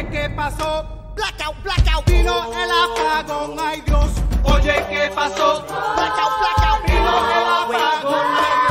Oye, ¿qué pasó? Blackout, blackout. Vino el apagón, ay Dios. Oye, ¿qué pasó? Blackout, blackout. Vino el apagón, ay Dios.